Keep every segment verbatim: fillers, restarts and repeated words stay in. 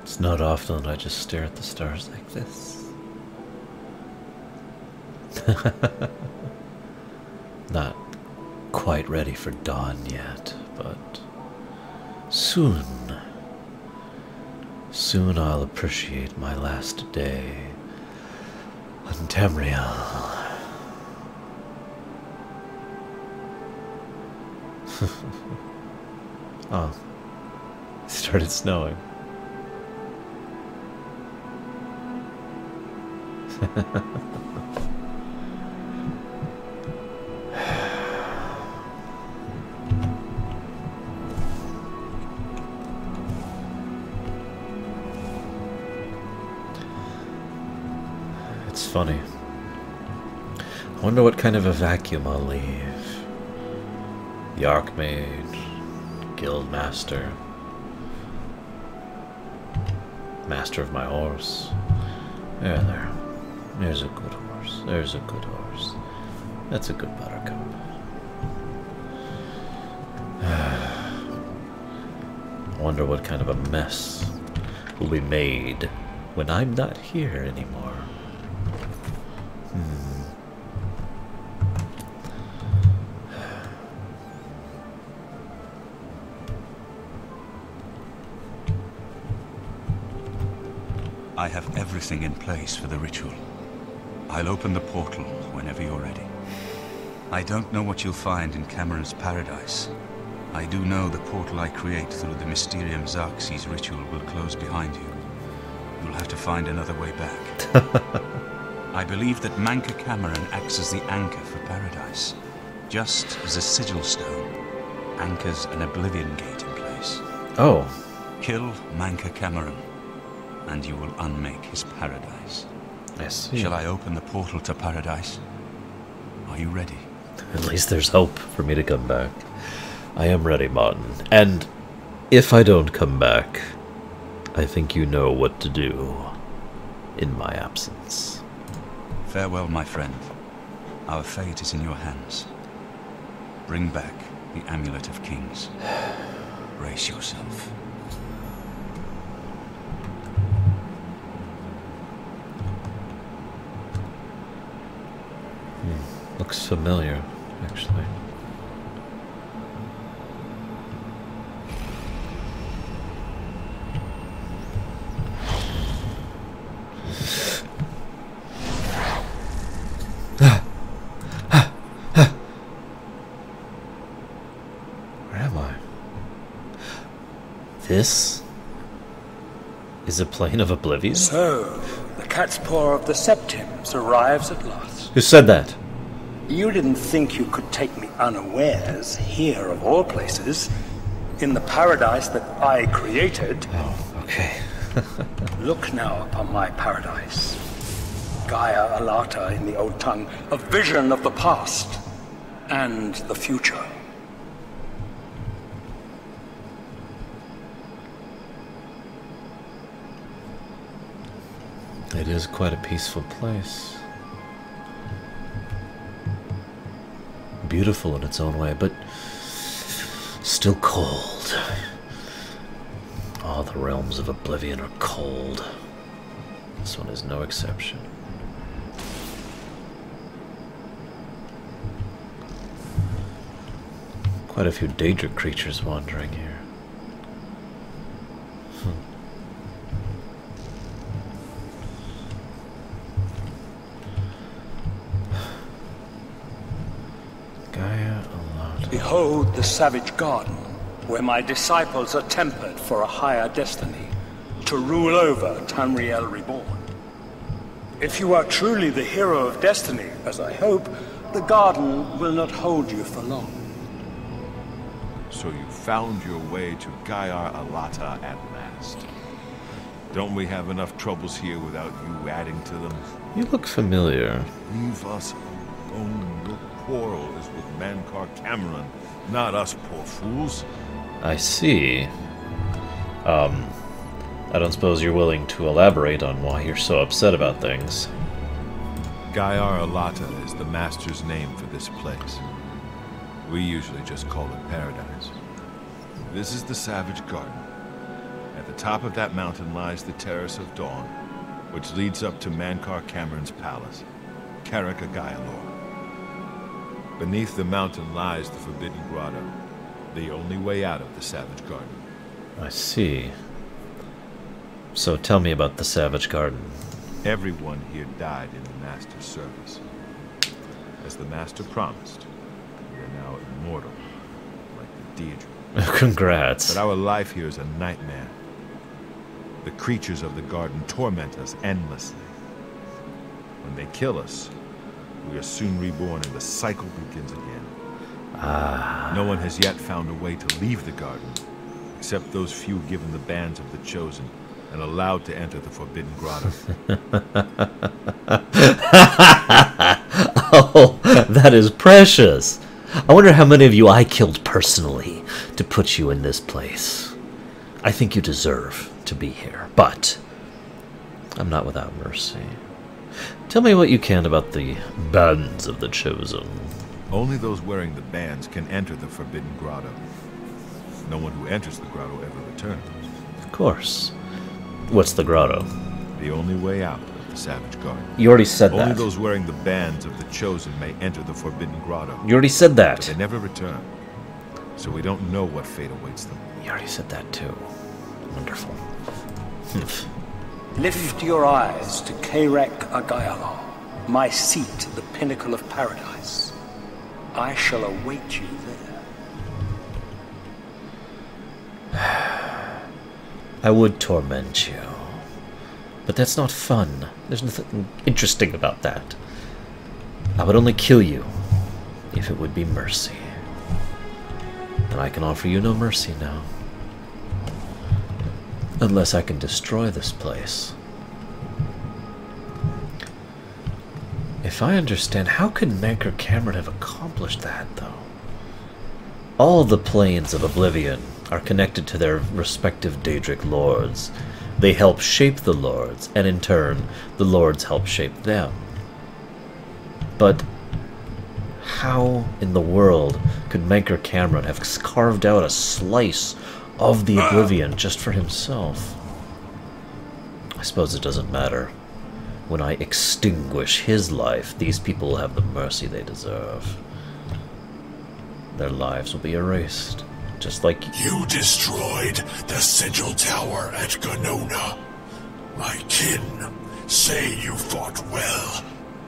It's not often that I just stare at the stars like this. Not quite ready for dawn yet, but soon, soon I'll appreciate my last day on Tamriel. Oh, it started snowing. It's funny. I wonder what kind of a vacuum I'll leave. The Archmage, Guildmaster, Master of my horse. There, there. There's a good horse. There's a good horse. That's a good buttercup. I wonder what kind of a mess will be made when I'm not here anymore. Hmm. I have everything in place for the ritual. I'll open the portal whenever you're ready. I don't know what you'll find in Cameron's paradise. I do know the portal I create through the Mysterium Xarxes ritual will close behind you. You'll have to find another way back. I believe that Manca Cameron acts as the anchor for paradise, just as a sigil stone anchors an Oblivion gate in place. Oh. Kill Manca Cameron, and you will unmake his paradise. I see. Shall I open the portal to paradise? Are you ready? At least there's hope for me to come back. I am ready, Martin. And if I don't come back, I think you know what to do in my absence. Farewell, my friend. Our fate is in your hands. Bring back the Amulet of Kings. Brace yourself. Hmm. Looks familiar, actually. Where am I? This is a plane of Oblivion? So, the cat's paw of the Septims arrives at last. Who said that? You didn't think you could take me unawares, here of all places, in the paradise that I created. Oh, okay. Look now upon my paradise. Gaia Alata in the old tongue, a vision of the past and the future. It is quite a peaceful place. Beautiful in its own way, but still cold. All the realms of Oblivion are cold. This one is no exception. Quite a few Daedric creatures wandering here. Behold the savage garden, where my disciples are tempered for a higher destiny, to rule over Tamriel Reborn. If you are truly the hero of destiny, as I hope, the garden will not hold you for long. So you found your way to Gaia Alata at last. Don't we have enough troubles here without you adding to them? You look familiar. Leave us alone. Your quarrel is with Mancar Cameron, not us poor fools. I see. Um, I don't suppose you're willing to elaborate on why you're so upset about things. Gaia Alata is the master's name for this place. We usually just call it paradise. This is the Savage Garden. At the top of that mountain lies the Terrace of Dawn, which leads up to Mankar Cameron's palace, Carrick-a-Gaelor. Beneath the mountain lies the Forbidden Grotto, the only way out of the Savage Garden. I see. So tell me about the Savage Garden. Everyone here died in the Master's service. As the Master promised, we are now immortal, like the Daedra. Congrats. But our life here is a nightmare. The creatures of the garden torment us endlessly. When they kill us, we are soon reborn and the cycle begins again. Ah. No one has yet found a way to leave the garden, except those few given the bands of the Chosen and allowed to enter the Forbidden Grotto. Oh, that is precious. I wonder how many of you I killed personally to put you in this place. I think you deserve to be here, but I'm not without mercy. Tell me what you can about the bands of the Chosen. Only those wearing the bands can enter the Forbidden Grotto. No one who enters the grotto ever returns. Of course. What's the grotto? The only way out of the Savage Garden. You already said Only that. those wearing the bands of the Chosen may enter the Forbidden Grotto. You already said that. But they never return. So we don't know what fate awaits them. You already said that too. Wonderful. Lift your eyes to Carrick-a-Gaelor, my seat at the pinnacle of paradise. I shall await you there. I would torment you, but that's not fun. There's nothing interesting about that. I would only kill you if it would be mercy. And I can offer you no mercy now. Unless I can destroy this place. If I understand, how could Mankar Cameron have accomplished that, though? All the planes of Oblivion are connected to their respective Daedric lords. They help shape the lords, and in turn, the lords help shape them. But how in the world could Mankar Cameron have carved out a slice of the Oblivion just for himself? I suppose it doesn't matter. When I extinguish his life, these people will have the mercy they deserve. Their lives will be erased, just like... You destroyed the Sigil Tower at Gonona. My kin say you fought well.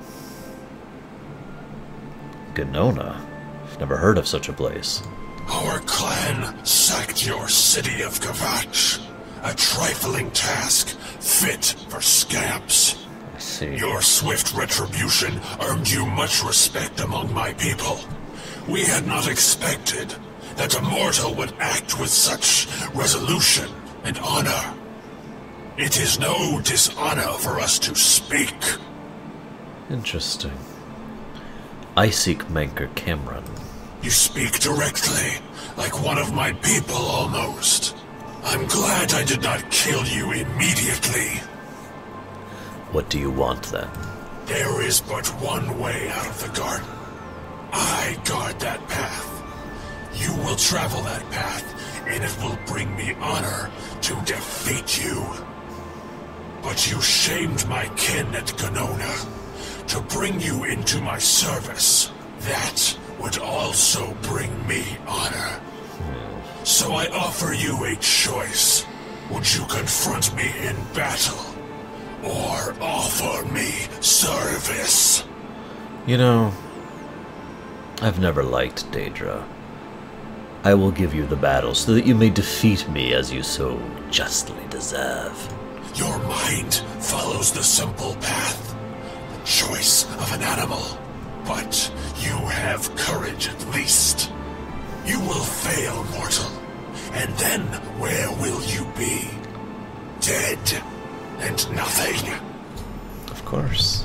Gonona? I've never heard of such a place. Our clan sacked your city of Kavach. A trifling task, fit for scamps. I see. Your swift retribution earned you much respect among my people. We had not expected that a mortal would act with such resolution and honor. It is no dishonor for us to speak. Interesting. I seek Mankar Cameron. You speak directly, like one of my people almost. I'm glad I did not kill you immediately. What do you want, then? There is but one way out of the garden. I guard that path. You will travel that path, and it will bring me honor to defeat you. But you shamed my kin at Gonona. To bring you into my service, that would also bring me honor. So I offer you a choice. Would you confront me in battle, or offer me service? You know, I've never liked Daedra. I will give you the battle so that you may defeat me as you so justly deserve. Your mind follows the simple path, the choice of an animal. But you have courage at least. You will fail, mortal. And then where will you be? Dead and nothing. Of course.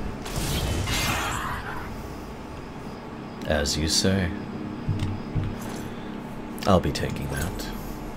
As you say. I'll be taking that.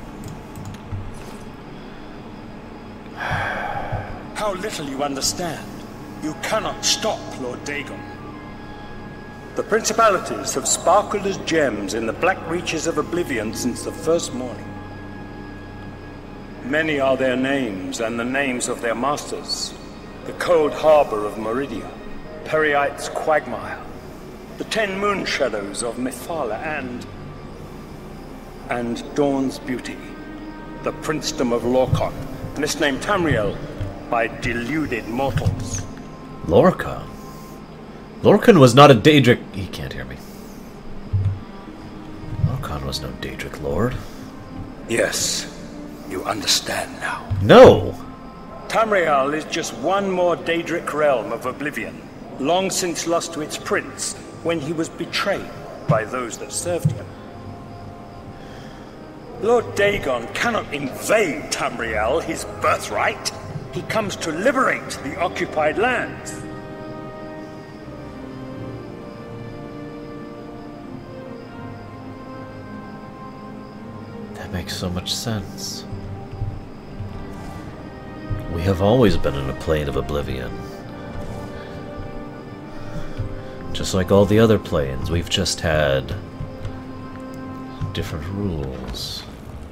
How little you understand. You cannot stop Lord Dagon. The principalities have sparkled as gems in the black reaches of Oblivion since the first morning. Many are their names and the names of their masters. The cold harbor of Meridia, Periite's quagmire, the ten moon shadows of Mephala, and... and Dawn's beauty, the princedom of Lorcan, misnamed Tamriel by deluded mortals. Lorcan? Lorcan was not a Daedric... He can't hear me. Lorcan was no Daedric lord. Yes, you understand now. No! Tamriel is just one more Daedric realm of Oblivion, long since lost to its prince when he was betrayed by those that served him. Lord Dagon cannot invade Tamriel, his birthright. He comes to liberate the occupied lands. That makes so much sense. We have always been in a plane of Oblivion. Just like all the other planes, we've just had different rules.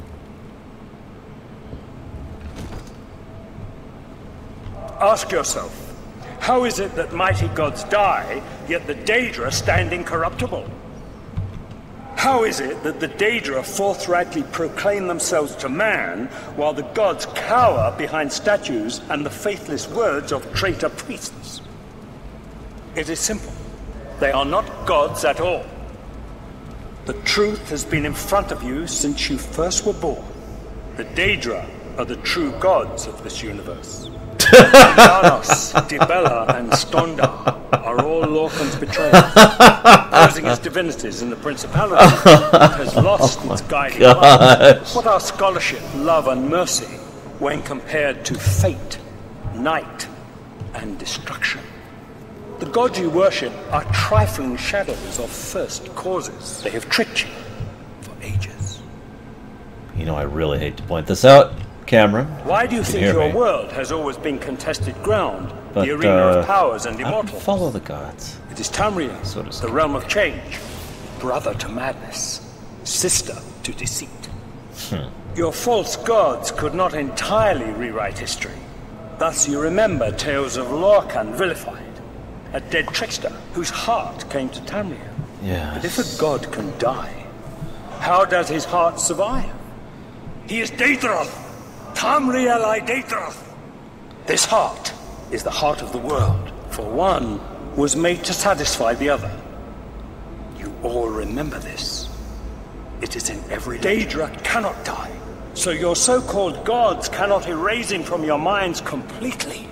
Ask yourself, how is it that mighty gods die, yet the Daedra stand incorruptible? How is it that the Daedra forthrightly proclaim themselves to man, while the gods cower behind statues and the faithless words of traitor priests? It is simple. They are not gods at all. The truth has been in front of you since you first were born. The Daedra are the true gods of this universe. Janos, Dibella, and Stondar are all Lorcan's betrayers, posing as divinities in the Principality that has lost oh its guiding light. What are scholarship, love, and mercy when compared to fate, night, and destruction? The gods you worship are trifling shadows of first causes. They have tricked you for ages. You know, I really hate to point this out, Cameron. Why do you think your me. world has always been contested ground, but, the arena uh, of powers and I can immortals? follow the gods. It is Tamriel, So does the realm of change, brother to madness, sister to deceit. Hmm. Your false gods could not entirely rewrite history. Thus you remember tales of Lorcan vilified, a dead trickster whose heart came to Tamriel. Yes. But if a god can die, how does his heart survive? He is Daedroth! Tamriel I Daedroth! This heart is the heart of the world, for one was made to satisfy the other. You all remember this. It is in every... Daedra cannot die, so your so-called gods cannot erase him from your minds completely.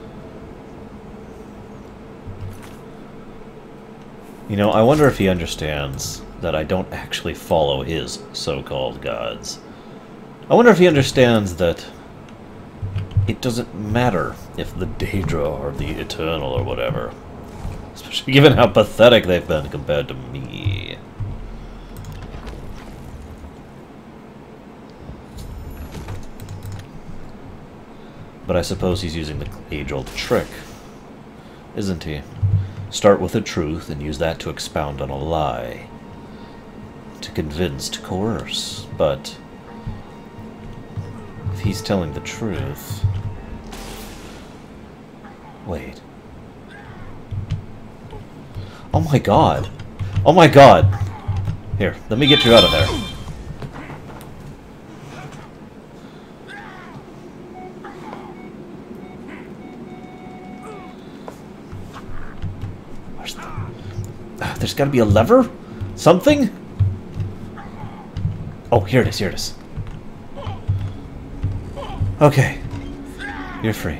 You know, I wonder if he understands that I don't actually follow his so-called gods. I wonder if he understands that it doesn't matter if the Daedra are the Eternal or whatever. Especially given how pathetic they've been compared to me. But I suppose he's using the age-old trick, isn't he? Start with a truth and use that to expound on a lie. To convince, to coerce. But if he's telling the truth... Wait. Oh my god. Oh my god. Here, let me get you out of there. Where's the... Uh, there's gotta be a lever? Something? Oh, here it is, here it is. Okay. You're free.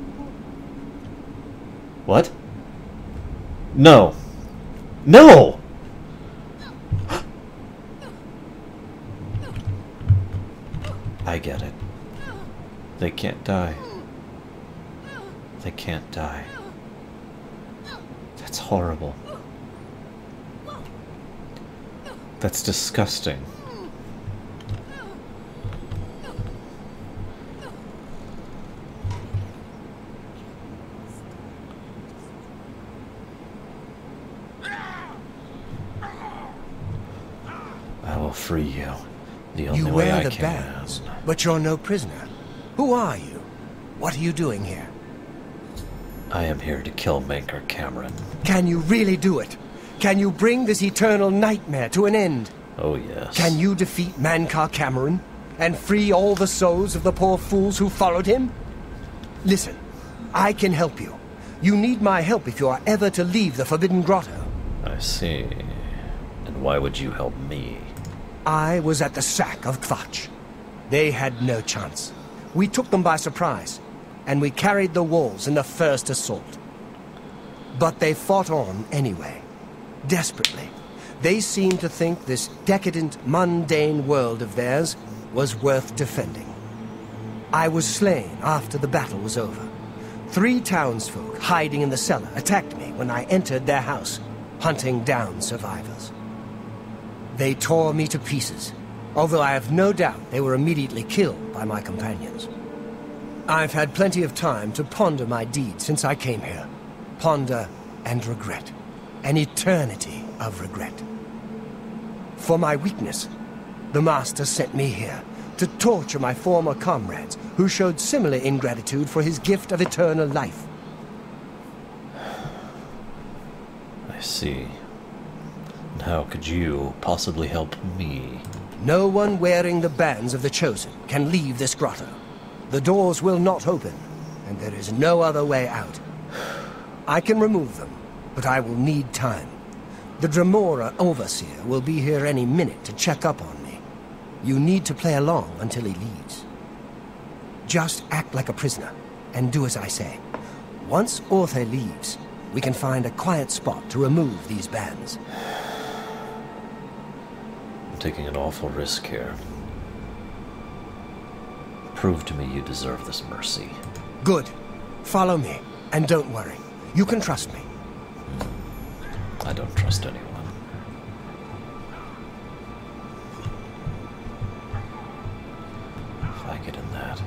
What? No. No! I get it. They can't die. They can't die. That's horrible. That's disgusting. I will free you. The only You way wear I the can. bands, but you're no prisoner. Who are you? What are you doing here? I am here to kill Mankar Cameron. Can you really do it? Can you bring this eternal nightmare to an end? Oh, yes. Can you defeat Mankar Cameron and free all the souls of the poor fools who followed him? Listen, I can help you. You need my help if you are ever to leave the Forbidden Grotto. I see. And why would you help me? I was at the sack of Kvatch. They had no chance. We took them by surprise, and we carried the walls in the first assault. But they fought on anyway, desperately. They seemed to think this decadent, mundane world of theirs was worth defending. I was slain after the battle was over. Three townsfolk hiding in the cellar attacked me when I entered their house, hunting down survivors. They tore me to pieces, although I have no doubt they were immediately killed by my companions. I've had plenty of time to ponder my deed since I came here. Ponder and regret. An eternity of regret. For my weakness, the Master sent me here to torture my former comrades who showed similar ingratitude for his gift of eternal life. I see. And how could you possibly help me? No one wearing the bands of the Chosen can leave this grotto. The doors will not open, and there is no other way out. I can remove them, but I will need time. The Dremora Overseer will be here any minute to check up on me. You need to play along until he leaves. Just act like a prisoner, and do as I say. Once Orthe leaves, we can find a quiet spot to remove these bands. I'm taking an awful risk here. Prove to me you deserve this mercy. Good. Follow me, and don't worry. You can trust me. I don't trust anyone. If I get in that...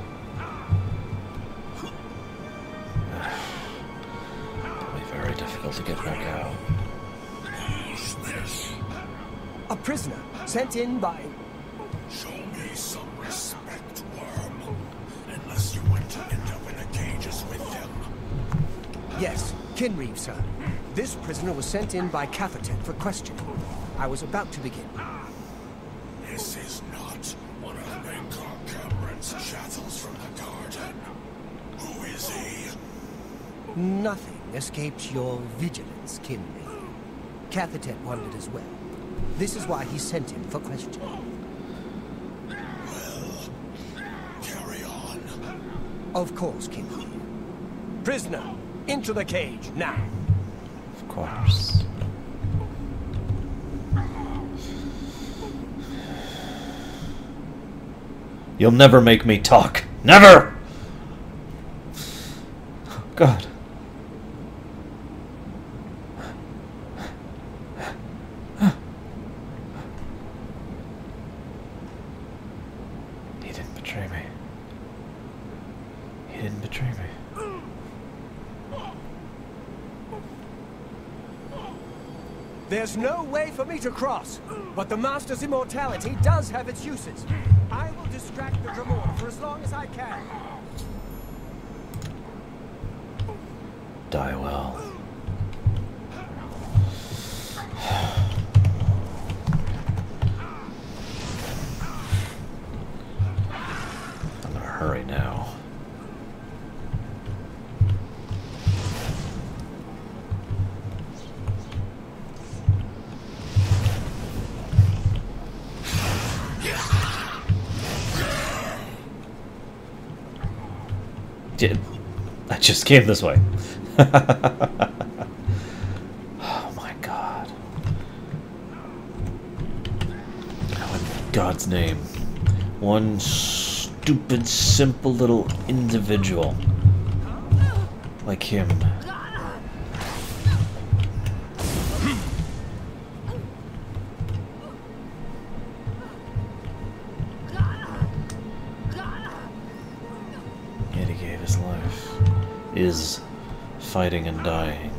it'll be very difficult to get back out. Who's this? A prisoner, sent in by... Show me some respect, worm. Unless you want to end up in the cages with them. Yes, Kinreeve, sir. This prisoner was sent in by Cafetet for questioning. I was about to begin. This is not one of Mankar Cameron's chattels from the garden. Who is he? Nothing escaped your vigilance, Kinreeve. Cafetet wondered as well. This is why he sent him for questioning. Well, carry on. Of course, Kinreeve. Prisoner, into the cage, now. Of course. You'll never make me talk. Never! God. He didn't betray me. He didn't betray me. There's no way for me to cross, but the Master's immortality does have its uses. I will distract the Dremora for as long as I can. Die well. I'm gonna hurry now. I just came this way. Oh my god. How in God's name? One stupid, simple little individual like him. Yet he gave his life. Is fighting and dying.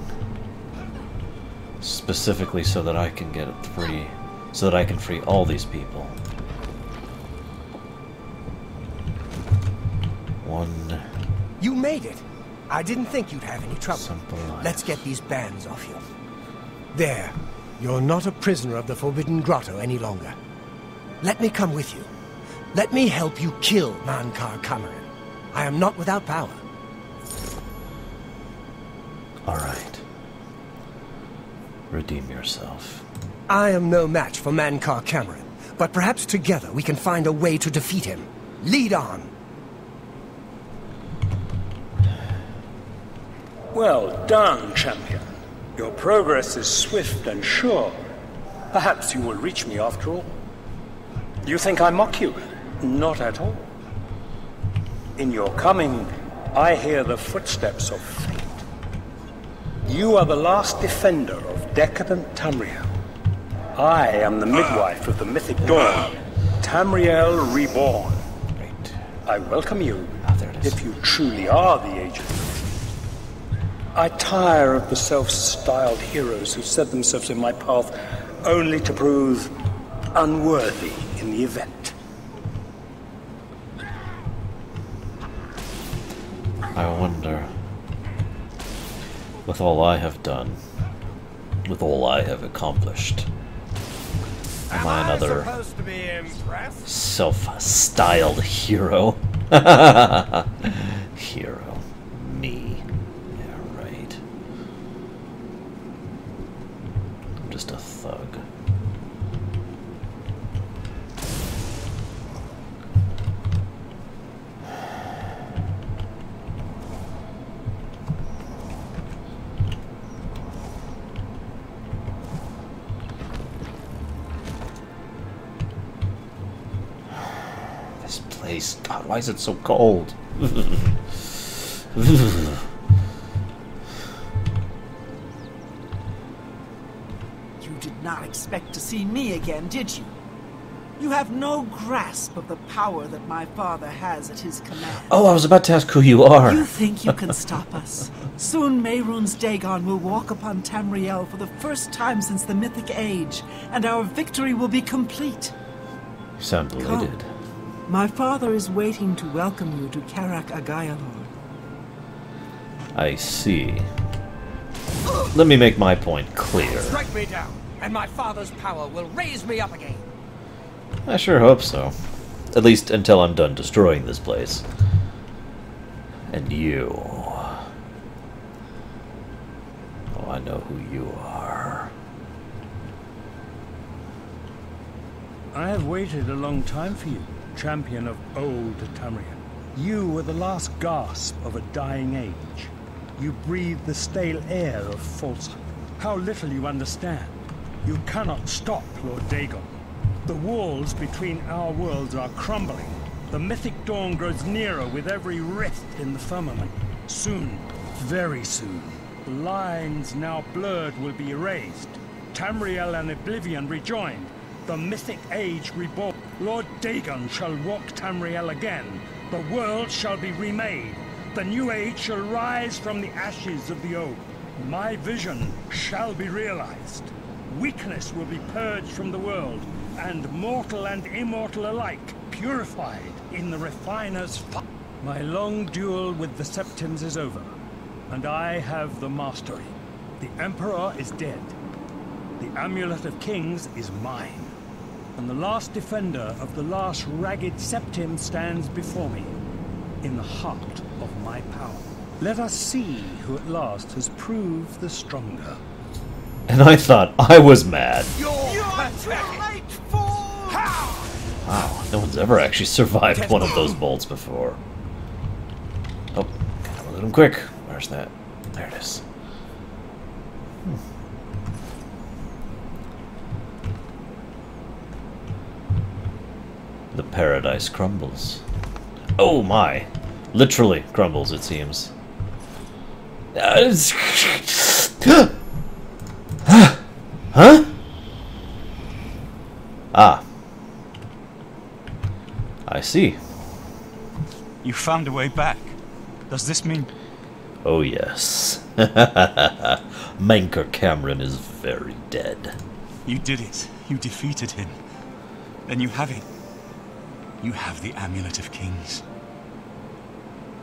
Specifically so that I can get it free. So that I can free all these people. One You made it. I didn't think you'd have any trouble. simple life. Let's get these bands off you. There. You're not a prisoner of the Forbidden Grotto any longer. Let me come with you. Let me help you kill Mankar Cameron. I am not without power. Alright. Redeem yourself. I am no match for Mankar Cameron, but perhaps together we can find a way to defeat him. Lead on. Well done, champion. Your progress is swift and sure. Perhaps you will reach me after all. You think I mock you? Not at all. In your coming, I hear the footsteps of fate. You are the last defender of decadent Tamriel. I am the midwife of the mythic dawn, Tamriel reborn. Right. I welcome you, Ah, there it is. if you truly are the agent. I tire of the self-styled heroes who set themselves in my path only to prove unworthy in the event. I wonder, with all I have done, with all I have accomplished, am I another supposed to be impressed? self-styled hero? Hero. Me. Yeah, right. I'm just a thug. This place, God, why is it so cold? You did not expect to see me again, did you? You have no grasp of the power that my father has at his command. Oh, I was about to ask who you are. You think you can stop us? Soon Mehrunes Dagon will walk upon Tamriel for the first time since the Mythic Age, and our victory will be complete. You sound elated. My father is waiting to welcome you to Karak Agayalor. I see. Let me make my point clear. Strike me down, and my father's power will raise me up again. I sure hope so. At least until I'm done destroying this place. And you... Oh, I know who you are. I have waited a long time for you, champion of old Tamriel. You were the last gasp of a dying age. You breathed the stale air of falsehood. How little you understand. You cannot stop Lord Dagon. The walls between our worlds are crumbling. The mythic dawn grows nearer with every rift in the firmament. Soon, very soon, the lines now blurred will be erased. Tamriel and Oblivion rejoined. The mythic age reborn. Lord Dagon shall walk Tamriel again. The world shall be remade. The new age shall rise from the ashes of the old. My vision shall be realized. Weakness will be purged from the world, and mortal and immortal alike purified in the refiner's fire. My long duel with the Septims is over, and I have the mastery. The Emperor is dead. The Amulet of Kings is mine. And the last defender of the last ragged Septim stands before me, in the heart of my power. Let us see who at last has proved the stronger. And I thought I was mad. You're, You're too late, fool! How? Wow, no one's ever actually survived one of those bolts before. Oh, gotta loot him quick. Where's that? There it is. Hmm. The paradise crumbles. Oh my! Literally crumbles, it seems. Uh, huh? Ah. I see. You found a way back. Does this mean... Oh yes. Mankar Cameron is very dead. You did it. You defeated him. Then you have it. You have the Amulet of Kings.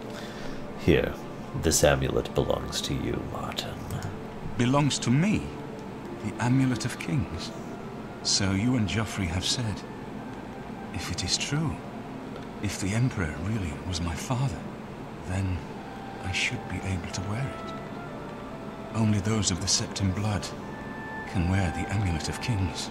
Here, this amulet belongs to you, Martin. Belongs to me? The Amulet of Kings? So you and Joffrey have said. If it is true, if the Emperor really was my father, then I should be able to wear it. Only those of the Septim blood can wear the Amulet of Kings.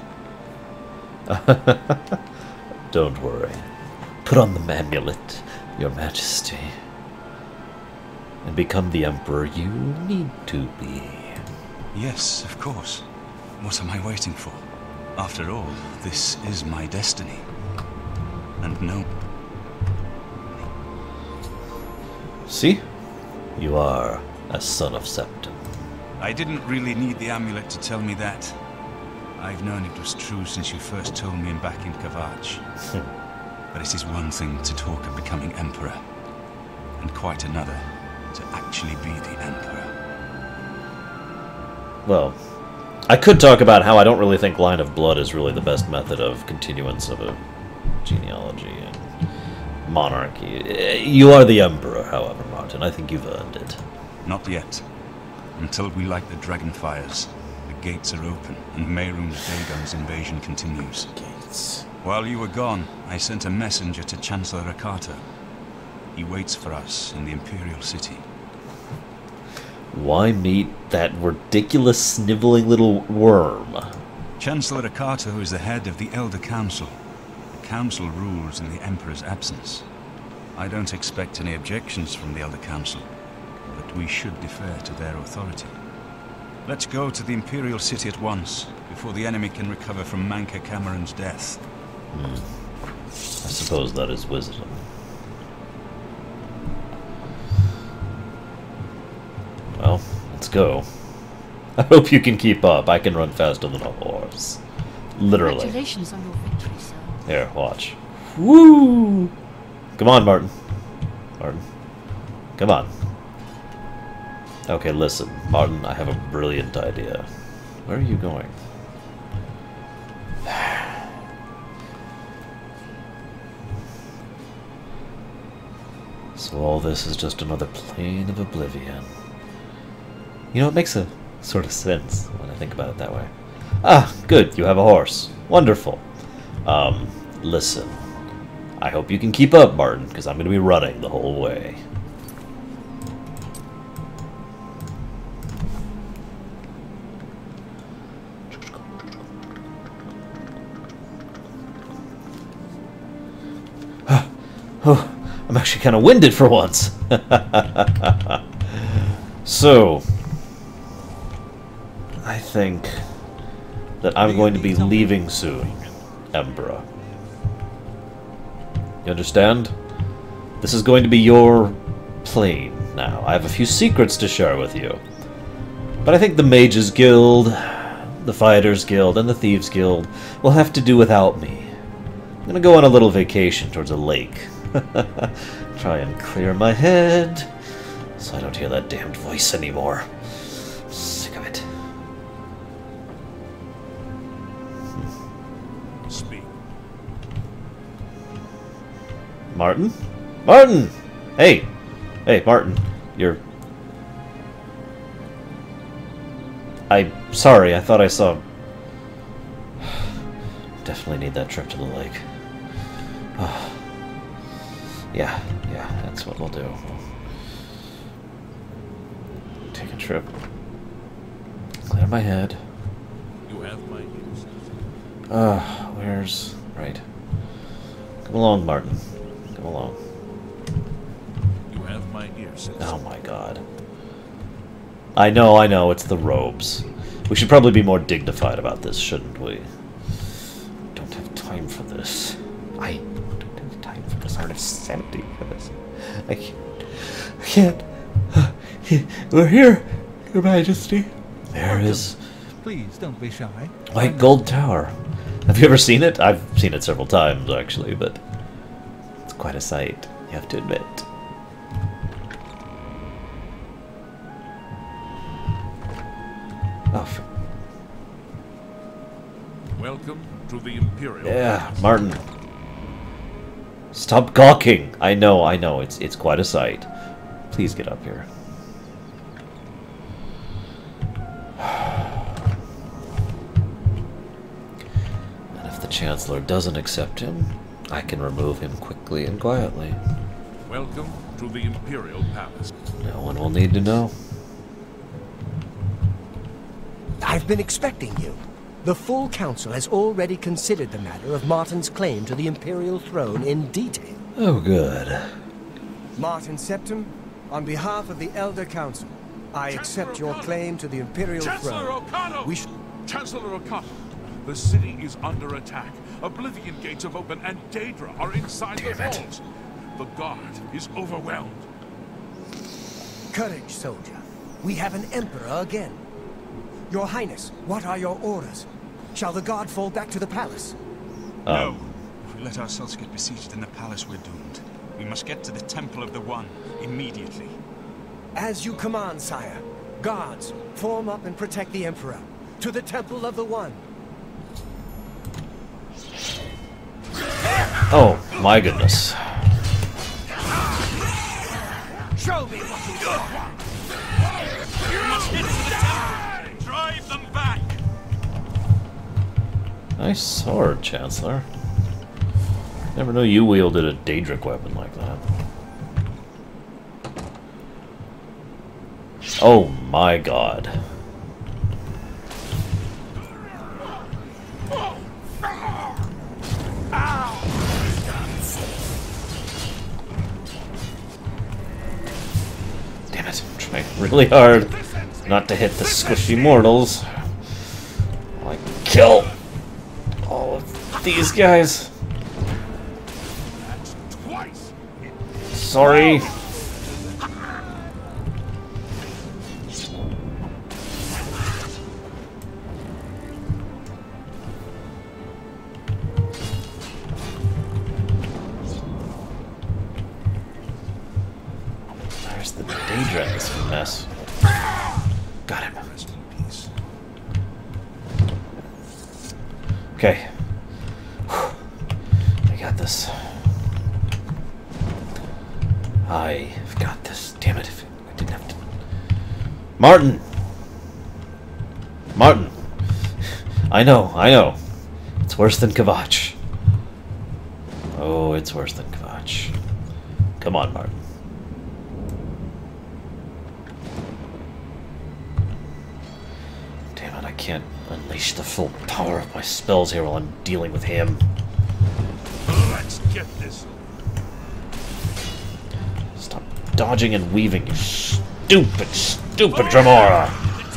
Don't worry. Put on the amulet, Your Majesty, and become the Emperor you need to be. Yes, of course. What am I waiting for? After all, this is my destiny. And no... See? You are a son of Septim. I didn't really need the amulet to tell me that. I've known it was true since you first told me back in Kavach. But it is one thing to talk of becoming Emperor, and quite another to actually be the Emperor. Well, I could talk about how I don't really think line of blood is really the best method of continuance of a genealogy and monarchy. You are the Emperor, however, Martin. I think you've earned it. Not yet. Until we light the dragonfires, the gates are open, and Mehrunes Dagon's invasion continues. Gates. While you were gone, I sent a messenger to Chancellor Akato. He waits for us in the Imperial City. Why meet that ridiculous, sniveling little worm? Chancellor Akato is the head of the Elder Council. The Council rules in the Emperor's absence. I don't expect any objections from the Elder Council, but we should defer to their authority. Let's go to the Imperial City at once, before the enemy can recover from Manca Cameron's death. Hmm. I suppose that is wisdom. Well, let's go. I hope you can keep up. I can run faster than a horse. Literally. Congratulations on your victory, sir. Here, watch. Woo! Come on, Martin. Martin. Come on. Okay, listen. Martin, I have a brilliant idea. Where are you going? So all this is just another plane of Oblivion. You know, it makes a sort of sense when I think about it that way. Ah, good, you have a horse. Wonderful. Um, listen. I hope you can keep up, Martin, because I'm going to be running the whole way. Oh, I'm actually kind of winded for once. So, I think that I'm going to be leaving soon, Emperor. You understand? This is going to be your plane now. I have a few secrets to share with you. But I think the Mages Guild, the Fighters Guild, and the Thieves Guild will have to do without me. I'm going to go on a little vacation towards a lake. Try and clear my head so I don't hear that damned voice anymore. I'm sick of it. Speak. Martin? Martin! Hey! Hey, Martin. You're... I'm sorry, I thought I saw... Definitely need that trip to the lake. Oh. Yeah, yeah, that's what we'll do. We'll take a trip. Clear my head. You have my ears. Uh, where's... Right. Come along, Martin. Come along. You have my ears. Oh my god. I know, I know, it's the robes. We should probably be more dignified about this, shouldn't we? Don't have time for this. I don't have time for this. I don't have sanity for this. I can't. I can't. We're here, Your Majesty. There is... Please don't be shy. White Gold Tower. Have you ever seen it? I've seen it several times, actually, but... It's quite a sight, you have to admit. Oh, for... Welcome to the Imperial. Yeah, Martin. Stop gawking. I know, I know. It's it's quite a sight. Please get up here. And if the Chancellor doesn't accept him, I can remove him quickly and quietly. Welcome to the Imperial Palace. No one will need to know. I've been expecting you. The full council has already considered the matter of Martin's claim to the Imperial throne in detail. Oh, good. Martin Septim, on behalf of the Elder Council, I accept your claim to the Imperial Chancellor throne. O'Connell! We sh Chancellor O'Connell, the city is under attack. Oblivion gates have opened and Daedra are inside the walls. The guard is overwhelmed. Courage, soldier. We have an emperor again. Your Highness, what are your orders? Shall the guard fall back to the palace? No. Um, If we let ourselves get besieged in the palace, we're doomed. We must get to the Temple of the One immediately. As you command, sire. Guards, form up and protect the emperor. To the Temple of the One. Oh, my goodness. Show me what you got. You must get to the temple! Drive them back! Nice sword, Chancellor. Never knew you wielded a Daedric weapon like that. Oh my god. Damn it, I'm trying really hard not to hit the squishy mortals. I kill all of these guys. Twice! Sorry. There's the Daedra in this mess. Got him. Rest in peace. Okay. I got this. I've got this. Damn it. If I didn't have to. Martin! Martin! I know, I know. It's worse than Kvatch. Oh, it's worse than Kvatch. Come on, Martin. Damn it, I can't unleash the full power of my spells here while I'm dealing with him. Let's get this. Stop dodging and weaving, you stupid, stupid Dremora!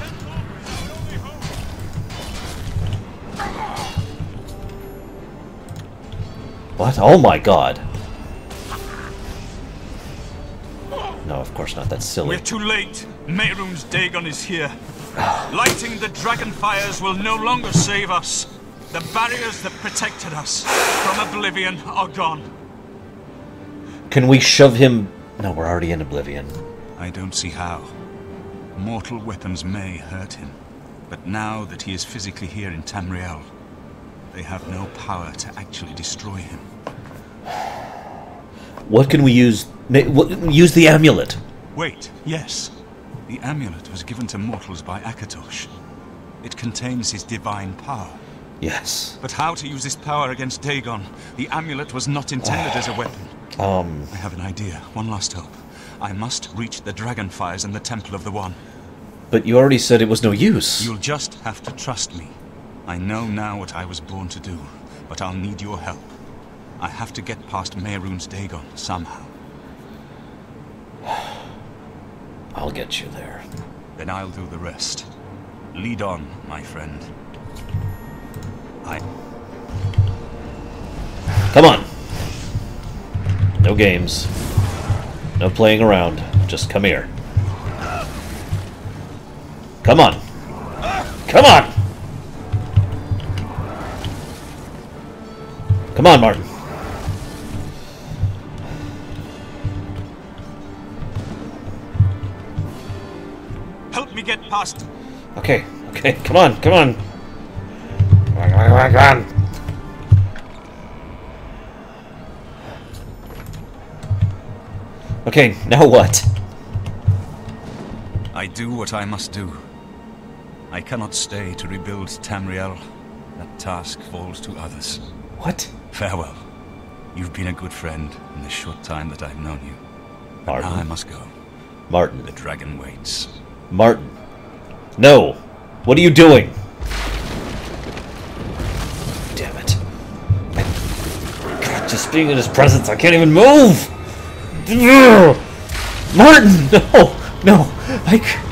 What? Oh my god. No, of course not. That's silly. We're too late. Mehrunes Dagon is here. Lighting the dragon fires will no longer save us. The barriers that protected us from Oblivion are gone. Can we shove him? No, we're already in Oblivion. I don't see how. Mortal weapons may hurt him, but now that he is physically here in Tamriel, they have no power to actually destroy him. What can we use? ma- what- Use the amulet. Wait, yes. The amulet was given to mortals by Akatosh. It contains his divine power. Yes. But how to use this power against Dagon? The amulet was not intended as a weapon. Um. I have an idea. One last hope. I must reach the dragonfires in the Temple of the One. But you already said it was no use. You'll just have to trust me. I know now what I was born to do, but I'll need your help. I have to get past Mehrunes Dagon somehow. I'll get you there. Then I'll do the rest. Lead on, my friend. I... Come on. No games. No playing around. Just come here. Come on. Come on! Come on, Martin. Help me get past... Okay, okay, come on, come on. Come on, come on, come on. Okay, now what? I do what I must do. I cannot stay to rebuild Tamriel. That task falls to others. What? Farewell. You've been a good friend in the short time that I've known you. But Martin. now I must go. Martin. The dragon waits. Martin. No! What are you doing? Damn it. I, God, just being in his presence, I can't even move! Martin! No! No! I... c-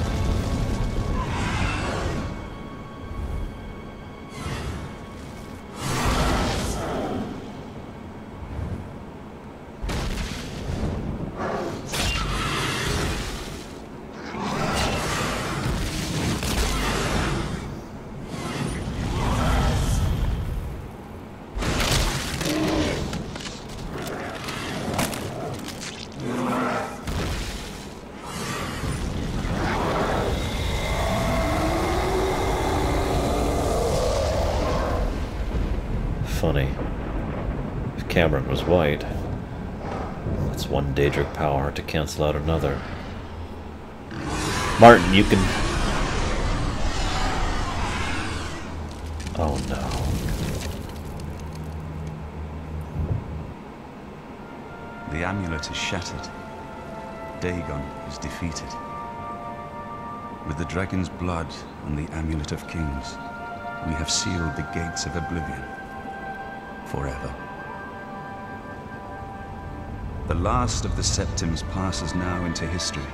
Funny. If Cameron was white, that's one Daedric power to cancel out another. Martin, you can... Oh no. The amulet is shattered. Dagon is defeated. With the dragon's blood and the amulet of kings, we have sealed the gates of Oblivion. Forever. The last of the Septims passes now into history.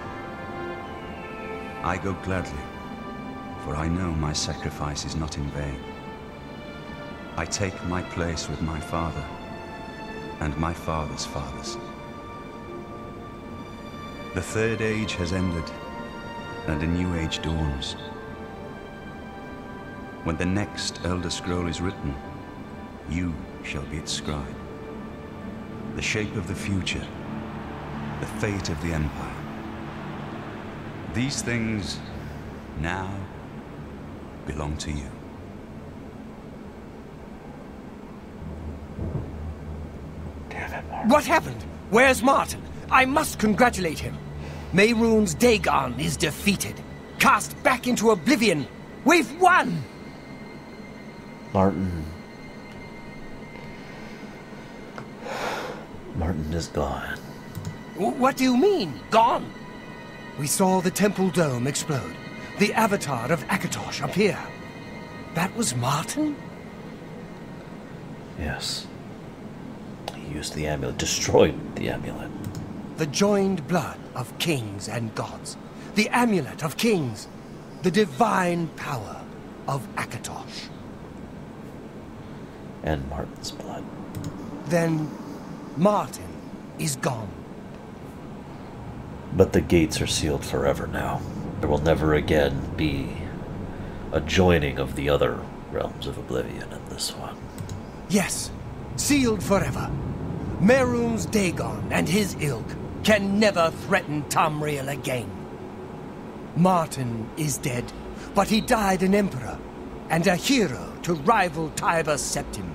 I go gladly, for I know my sacrifice is not in vain. I take my place with my father, and my father's fathers. The Third Age has ended, and a new age dawns. When the next Elder Scroll is written, you shall be its scribe. The shape of the future, the fate of the Empire. These things now belong to you. Damn it, Martin. What happened? Where's Martin? I must congratulate him. Mehrunes Dagon is defeated. Cast back into Oblivion. We've won! Martin. Martin is gone. W- What do you mean, gone? We saw the temple dome explode. The avatar of Akatosh appear. That was Martin? Yes. He used the amulet, destroyed the amulet. The joined blood of kings and gods. The amulet of kings. The divine power of Akatosh. And Martin's blood. Then Martin is gone. But the gates are sealed forever now. There will never again be a joining of the other realms of Oblivion in this one. Yes, sealed forever. Mehrunes Dagon and his ilk can never threaten Tamriel again. Martin is dead, but he died an emperor and a hero to rival Tiber Septim.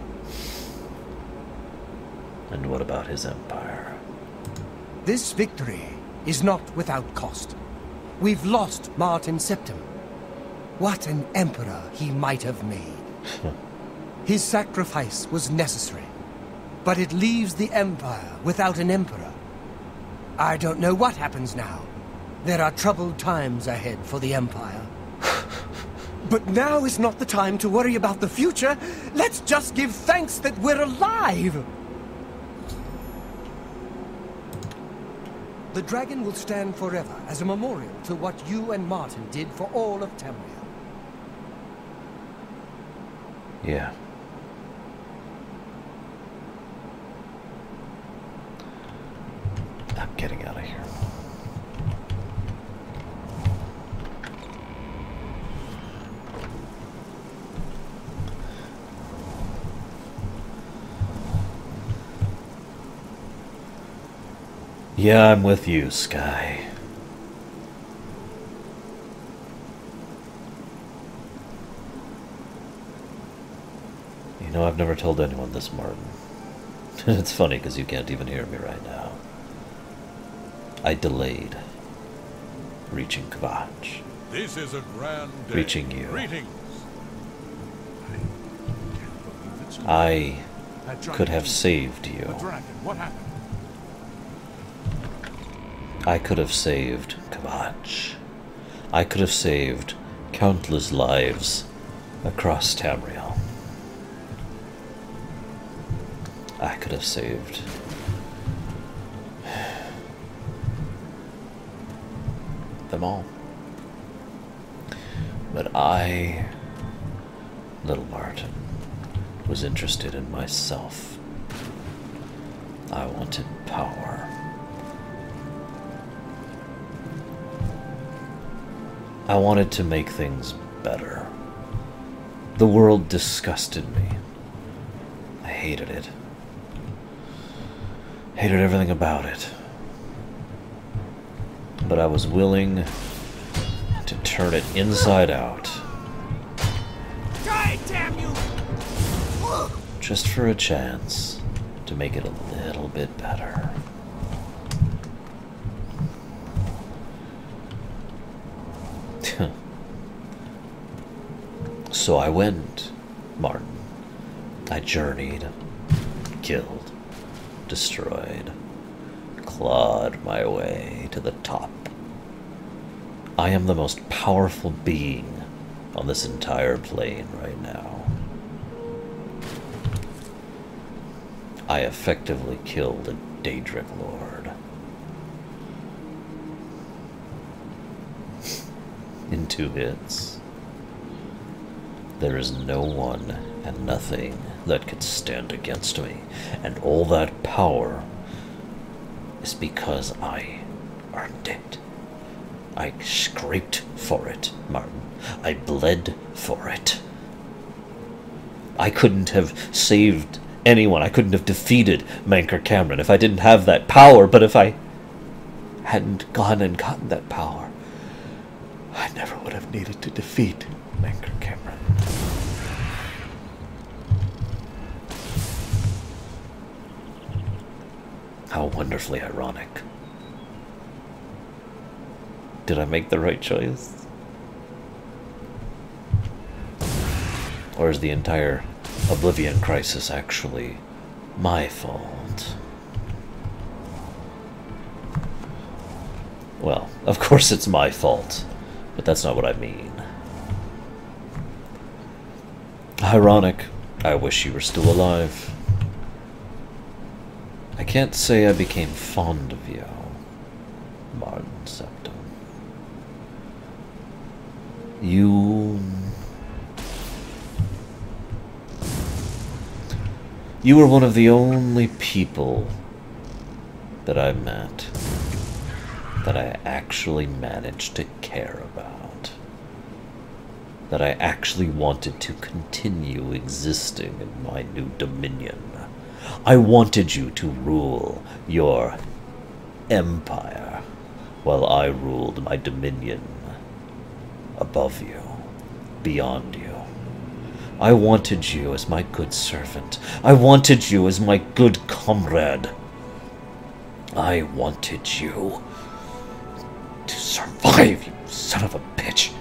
And what about his empire? This victory is not without cost. We've lost Martin Septim. What an emperor he might have made. His sacrifice was necessary, but it leaves the empire without an emperor. I don't know what happens now. There are troubled times ahead for the empire. But now is not the time to worry about the future. Let's just give thanks that we're alive. The dragon will stand forever as a memorial to what you and Martin did for all of Tamriel. Yeah. I'm getting out of here. Yeah, I'm with you, Sky. You know, I've never told anyone this, Martin. It's funny because you can't even hear me right now. I delayed reaching Kvatch, This is a grand day. reaching you. Greetings. I That giant could have beast, saved The you. dragon, what happened? I could have saved Kvatch. I could have saved countless lives across Tamriel. I could have saved them all. But I, little Martin, was interested in myself. I wanted power. I wanted to make things better. The world disgusted me. I hated it. Hated everything about it. But I was willing to turn it inside out. Die, damn you! Just for a chance to make it a little bit better. So I went, Martin. I journeyed, killed, destroyed, clawed my way to the top. I am the most powerful being on this entire plane right now. I effectively killed a Daedric Lord. In two hits. There is no one and nothing that could stand against me, and all that power is because I earned it. I scraped for it, Martin. I bled for it. I couldn't have saved anyone. I couldn't have defeated Mankar Cameron if I didn't have that power, but if I hadn't gone and gotten that power, I never would have needed to defeat Mankar Cameron. How wonderfully ironic. Did I make the right choice? Or is the entire Oblivion crisis actually my fault? Well, of course it's my fault, but that's not what I mean. Ironic. I wish you were still alive. I can't say I became fond of you, Martin Septum. You... You were one of the only people that I met that I actually managed to care about. That I actually wanted to continue existing in my new dominion. I wanted you to rule your empire while I ruled my dominion above you, beyond you. I wanted you as my good servant. I wanted you as my good comrade. I wanted you to survive, you son of a bitch.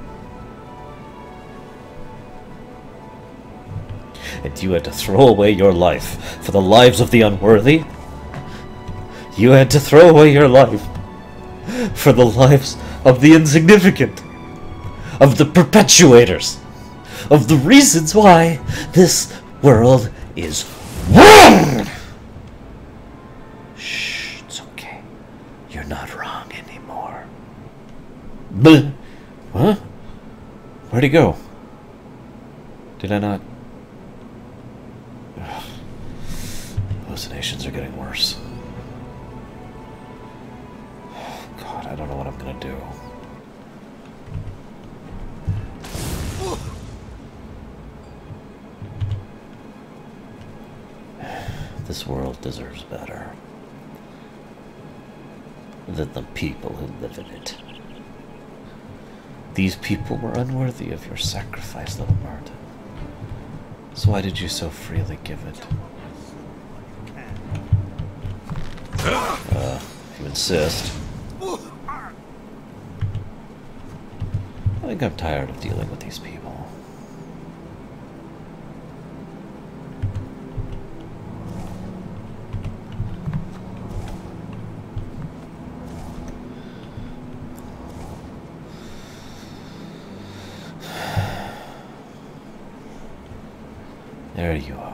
And you had to throw away your life for the lives of the unworthy? You had to throw away your life for the lives of the insignificant, of the perpetuators, of the reasons why this world is wrong! Shh, it's okay. You're not wrong anymore. Bleh. Huh? Where'd he go? Did I not... Ugh. Hallucinations are getting worse. Oh, God, I don't know what I'm gonna do. This world deserves better than the people who live in it. These people were unworthy of your sacrifice, little Martin. So why did you so freely give it? Uh, if you insist. I think I'm tired of dealing with these people. There you are.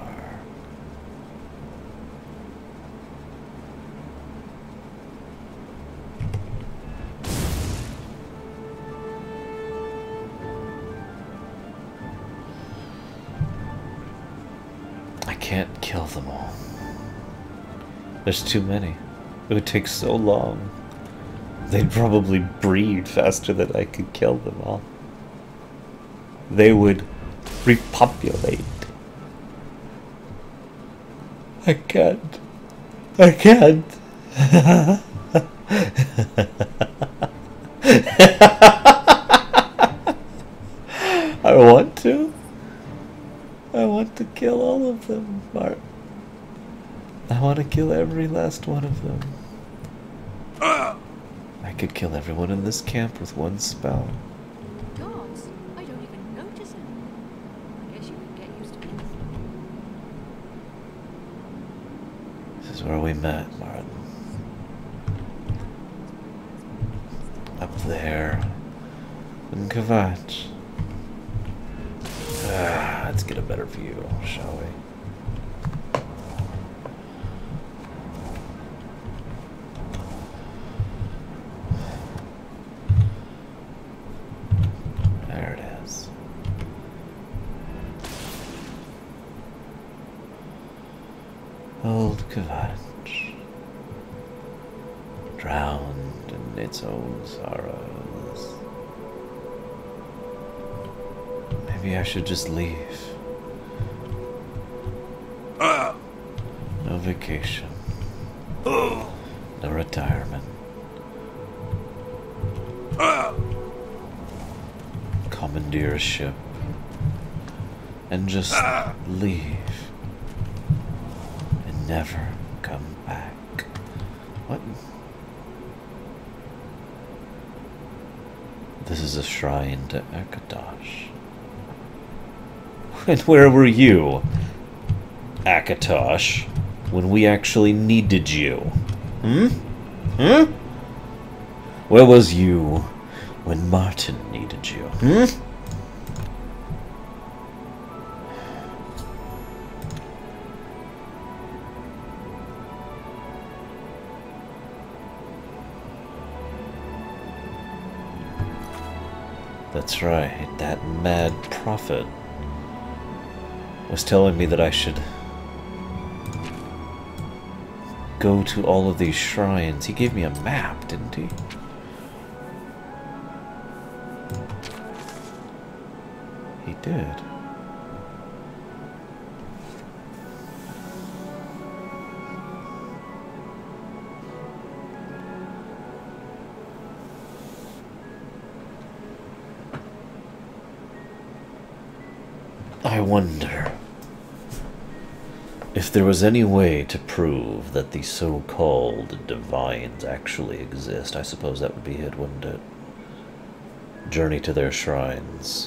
I can't kill them all. There's too many. It would take so long. They'd probably breed faster than I could kill them all. They would repopulate. I can't. I can't. I want to. I want to kill all of them, Martin. I want to kill every last one of them. I could kill everyone in this camp with one spell. Gods, I don't even notice him. I guess you can get used to him. This is where we met, Martin. Up there in Kvatch. Ah, let's get a better view, shall we? There it is. Old Kvatch, drowned in its own sorrows. Maybe I should just leave. No vacation. No retirement. Commandeer a ship. And just leave. And never come back. What? This is a shrine to Akatosh. And where were you, Akatosh, when we actually needed you? Hmm? Hmm? Where was you when Martin needed you? Hmm? That's right, that mad prophet was telling me that I should go to all of these shrines. He gave me a map, didn't he? He did. I wonder if there was any way to prove that the so-called divines actually exist. I suppose that would be it, wouldn't it? Journey to their shrines.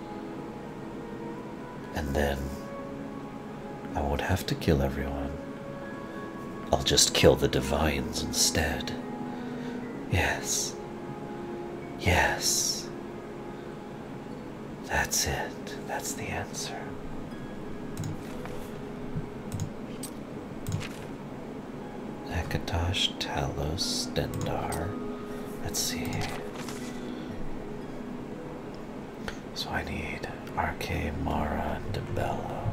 And then I won't have to kill everyone. I'll just kill the divines instead. Yes. Yes. That's it. That's the answer. Akatosh, Talos, Stendar. Let's see. So I need Arche, Mara, and Debella.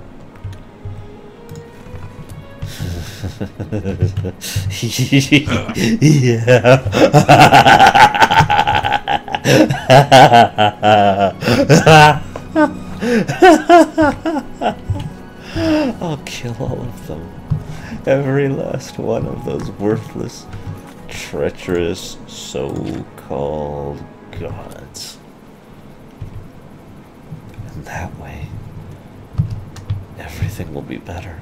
Yeah. I'll kill all of them. Every last one of those worthless, treacherous, so-called gods. And that way, everything will be better.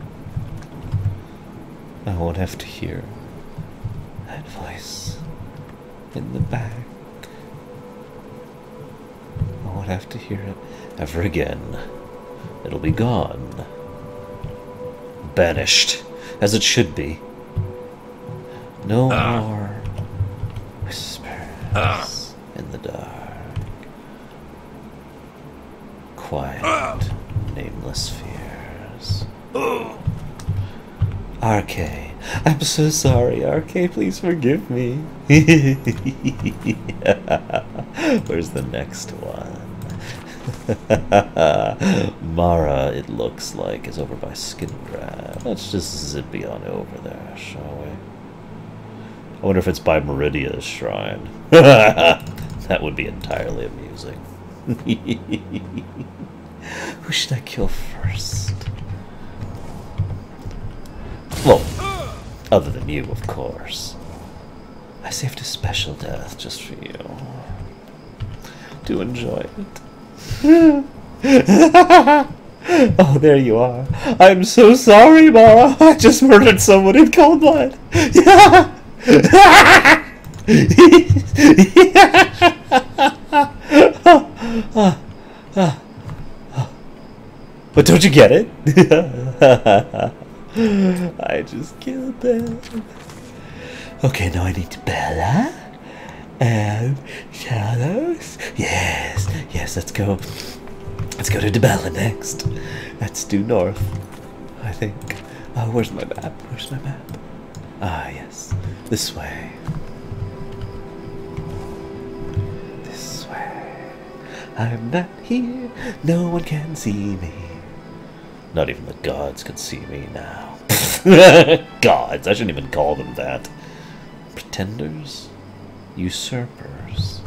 I won't have to hear that voice in the back. won't have to hear it ever again. It'll be gone. Banished, as it should be. No uh. more whispers uh. in the dark. Quiet, uh. nameless fears. Uh. R K, I'm so sorry, R K, please forgive me. Where's the next one? Mara, it looks like, is over by Skin Grab. Let's just zippy on over there, shall we? I wonder if it's by Meridia's shrine. That would be entirely amusing. Who should I kill first? Well, other than you, of course. I saved a special death just for you. Do enjoy it. Oh, there you are. I'm so sorry, Mara. I just murdered someone in cold blood. Yeah. But don't you get it? I just killed them. Okay, now I need Bella and Shadows. Yes, yes, let's go. Let's go to Bella next. That's due north, I think. Oh, where's my map? Where's my map? Ah, yes. This way. This way. I'm not here. No one can see me. Not even the gods can see me now. Gods, I shouldn't even call them that. Pretenders? Usurpers?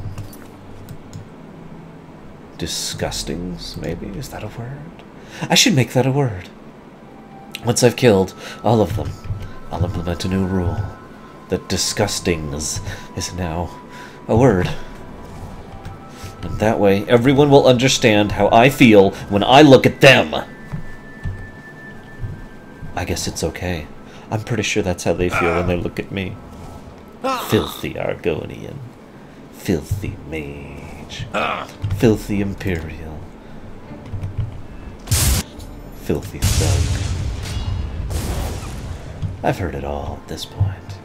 Disgustings, maybe? Is that a word? I should make that a word. Once I've killed all of them, I'll implement a new rule. That disgustings is now a word. And that way, everyone will understand how I feel when I look at them. I guess it's okay. I'm pretty sure that's how they feel when they look at me. Filthy Argonian. Filthy mage. Filthy Imperial. Filthy thug. I've heard it all at this point.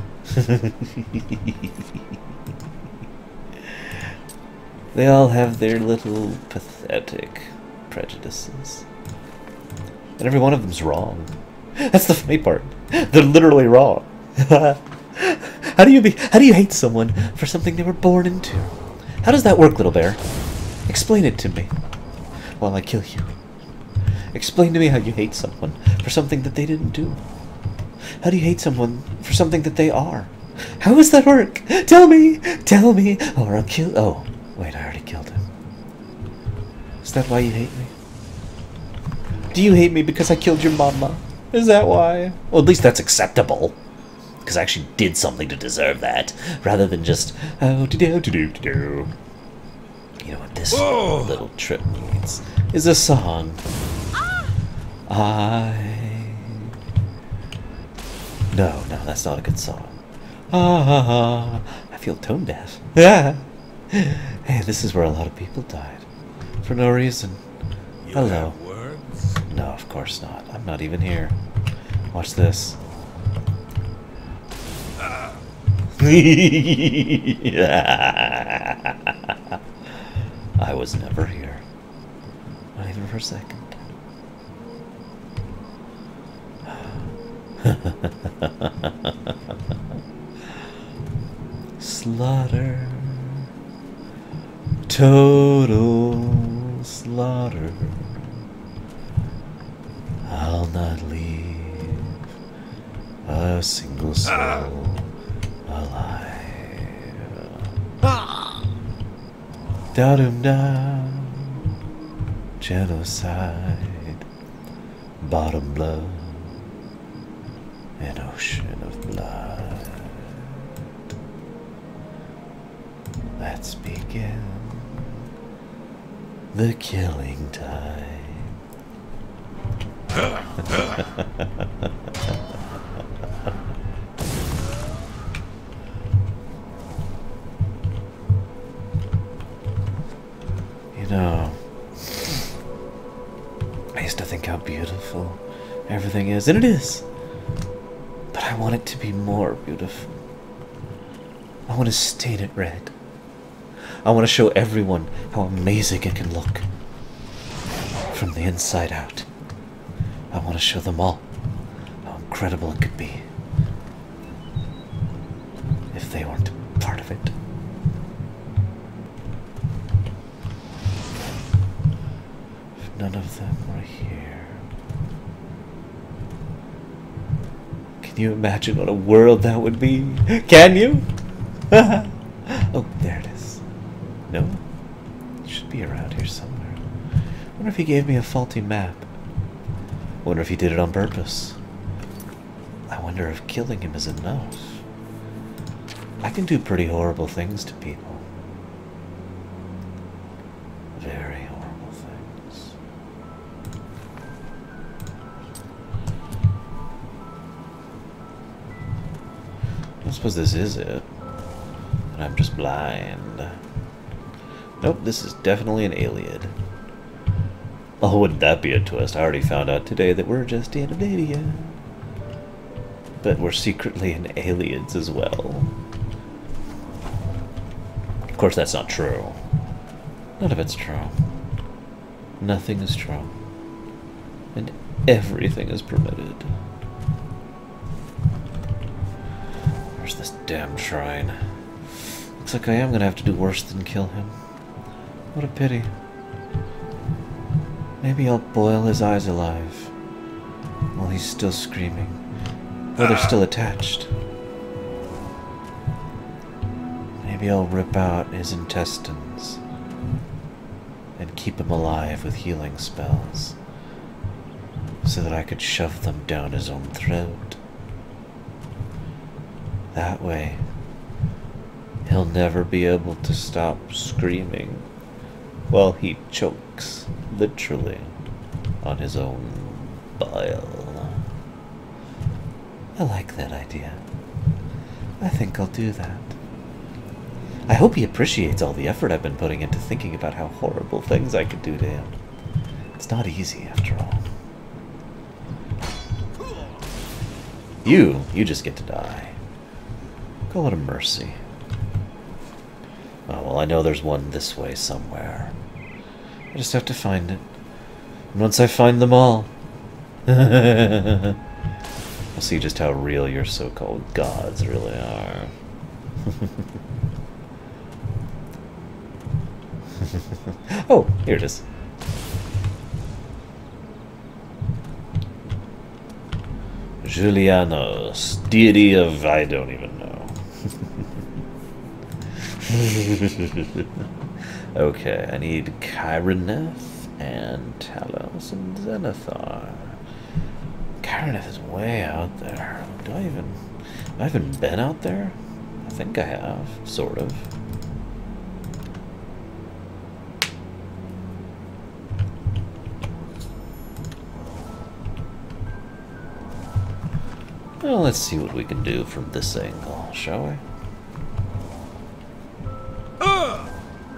They all have their little pathetic prejudices. And every one of them's wrong. That's the funny part. They're literally wrong. How do you be? How do you hate someone for something they were born into? How does that work, little bear? Explain it to me while I kill you. Explain to me how you hate someone for something that they didn't do. How do you hate someone for something that they are? How does that work? Tell me! Tell me! Or I'll kill... Oh, wait, I already killed him. Is that why you hate me? Do you hate me because I killed your mama? Is that why? Well, at least that's acceptable. Because I actually did something to deserve that. Rather than just... Oh, do-do-do-do-do. You know what this Whoa. little trip needs? Is a song. Ah. I... No, no, that's not a good song. Ah, I feel tone deaf. Yeah. Hey, this is where a lot of people died. For no reason. You Hello. have words? No, of course not. I'm not even here. Watch this. Ah. I was never here. Not even for a second. Slaughter. Total slaughter. I'll not leave a single soul alive. Da-dum-da. Genocide. Bottom blood. An ocean of blood. Let's begin the killing time. how beautiful everything is, and it is. But I want it to be more beautiful. I want to stain it red. I want to show everyone how amazing it can look from the inside out. I want to show them all how incredible it could be if they weren't part of it. If none of them were here. Can you imagine what a world that would be? Can you? Oh, there it is. No? It should be around here somewhere. I wonder if he gave me a faulty map. I wonder if he did it on purpose. I wonder if killing him is enough. I can do pretty horrible things to people. Very horrible things. I suppose this is it. And I'm just blind. Nope, this is definitely an alien. Oh, wouldn't that be a twist? I already found out today that we're just in Oblivion. But we're secretly in aliens as well. Of course, that's not true. None of it's true. Nothing is true. And everything is permitted. Where's this damn shrine? Looks like I am gonna have to do worse than kill him. What a pity. Maybe I'll boil his eyes alive while he's still screaming. While they're still attached. Maybe I'll rip out his intestines and keep him alive with healing spells so that I could shove them down his own throat. That way, he'll never be able to stop screaming while he chokes, literally, on his own bile. I like that idea. I think I'll do that. I hope he appreciates all the effort I've been putting into thinking about how horrible things I could do to him. It's not easy, after all. You, you just get to die. Call it a mercy. Oh, well, I know there's one this way somewhere. I just have to find it. And once I find them all, I'll see just how real your so-called gods really are. Oh, here it is. Julianos, deity of I don't even know. Okay, I need Chironeth and Talos and Zenithar. Chironeth is way out there. Do I even... Have I even been out there? I think I have, sort of. Well, let's see what we can do from this angle, shall we? Uh,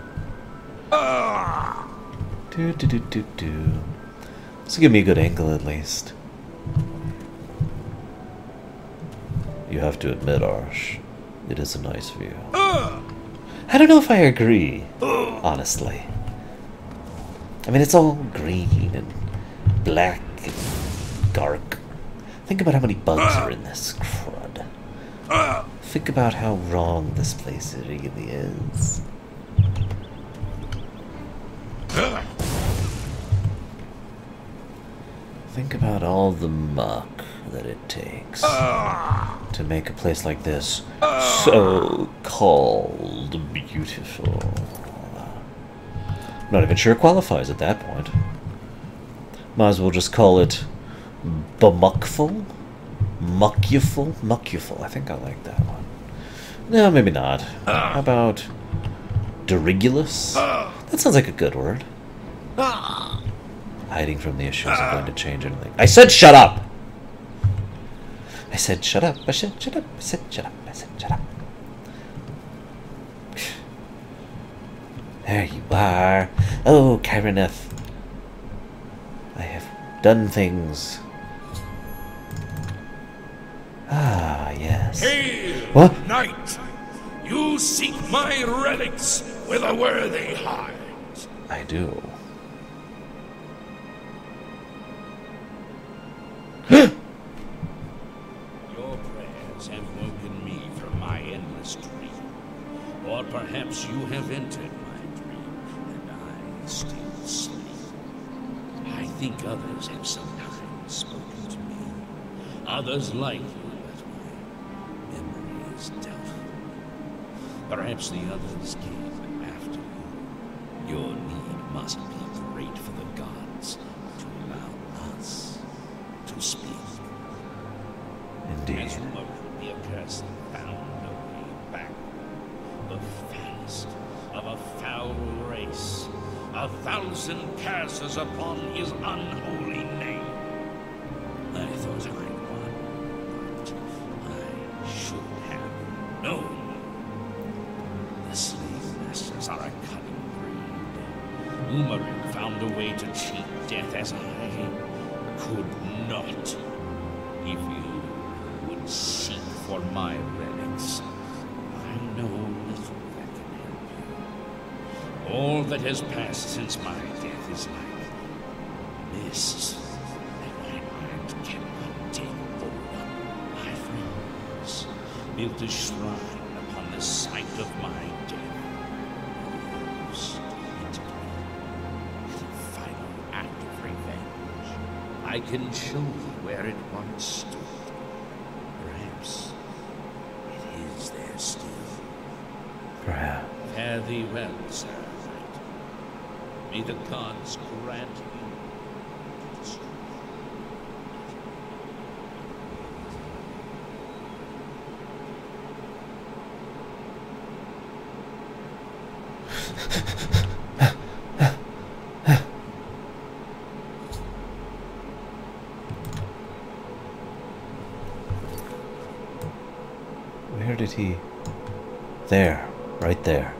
uh. Do do do do do. This will give me a good angle at least. You have to admit, Arsh, it is a nice view. Uh. I don't know if I agree, uh. honestly. I mean, it's all green and black and dark. Think about how many bugs are in this crud. Think about how wrong this place really is. Think about all the muck that it takes to make a place like this so-called beautiful. I'm not even sure it qualifies at that point. Might as well just call it Bamuckful? Muckuful? Muckuful. I think I like that one. No, maybe not. How about Derigulous? That sounds like a good word. Hiding from the issues isn't going to change anything. I said shut up! I said shut up. I said shut up. I said shut up. I said shut up. There you are. Oh, Chironeth. I have done things. Ah, yes. Hail, What? knight! You seek my relics with a worthy heart. I do. Your prayers have woken me from my endless dream. Or perhaps you have entered my dream, and I still sleep. I think others have sometimes spoken to me. Others like you, but my memory is doubtful. Perhaps the others came after you. Your need must be great for the gods to allow us to speak. Indeed. As Umar, the accursed, found a way back. The foulest of a foul race. A thousand curses upon his unholy name. I thought I won, but I should have known. The slave masters are a cunning breed. Umarin found a way to cheat death as I could not. If you would seek for my relics, I know little that can help you. All that has passed since my death is like mist that my mind cannot take hold of. My friends built a shrine upon the site of my death. Used it with a final act of revenge. I can show you where it once stood. Perhaps it is there still. Perhaps. Fare thee well, sir. May the gods grant you strength. Where did he... There. Right there.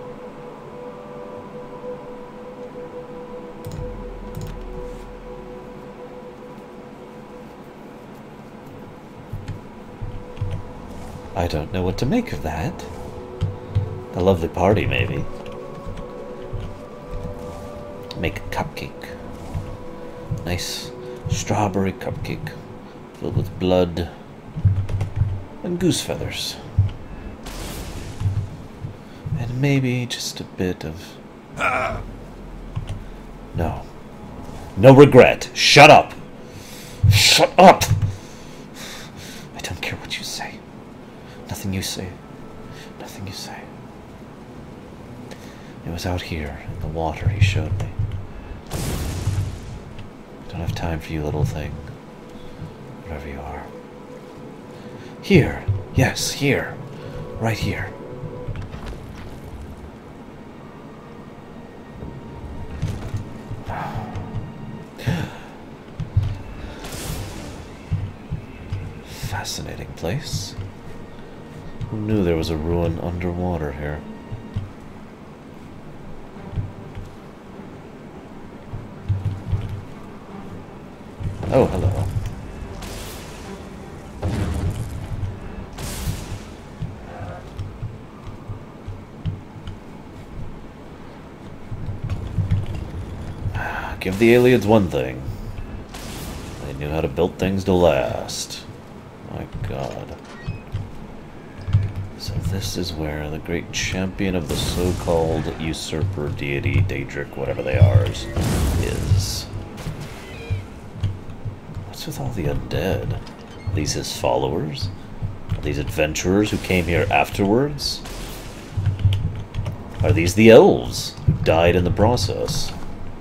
I don't know what to make of that. A lovely party, maybe. Make a cupcake. Nice strawberry cupcake filled with blood and goose feathers. And maybe just a bit of... No. No regret. Shut up! Shut up! I don't care what you say. Nothing you say. Nothing you say. It was out here in the water he showed me. Don't have time for you, little thing. Whatever you are. Here. Yes, here. Right here. Fascinating place. Who knew there was a ruin underwater here? Oh, hello. Give the aliens one thing. They knew how to build things to last. My god. So this is where the great champion of the so-called usurper deity, Daedric, whatever they are, is. What's with all the undead? Are these his followers? Are these adventurers who came here afterwards? Are these the elves who died in the process?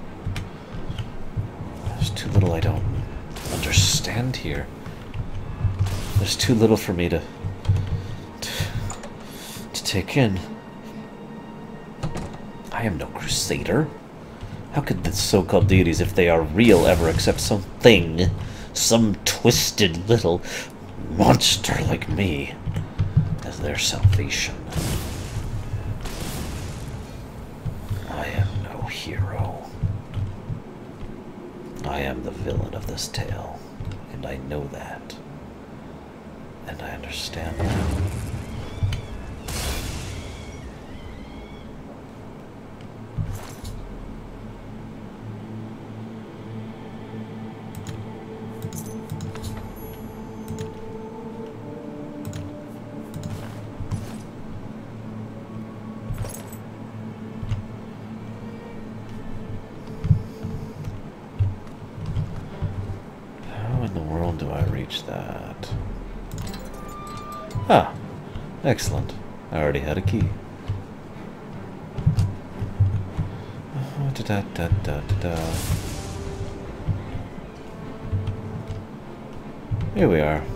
There's too little I don't understand here. There's too little for me to, to, to take in. I am no crusader. How could the so-called deities, if they are real, ever accept something, some twisted little monster like me, as their salvation? I am no hero. I am the villain of this tale, and I know that. And I understand that. That. Ah, excellent. I already had a key. Oh, da da da da da da. Here we are.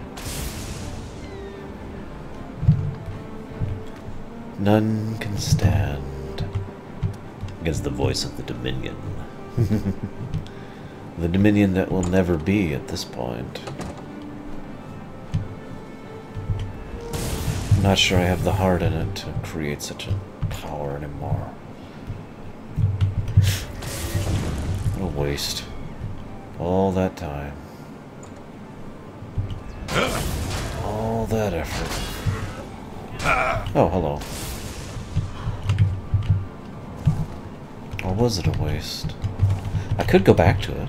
None can stand against the voice of the Dominion. The Dominion that will never be at this point. I'm not sure I have the heart in it to create such a power anymore. What a waste. All that time. All that effort. Oh, hello. Or was it a waste? I could go back to it.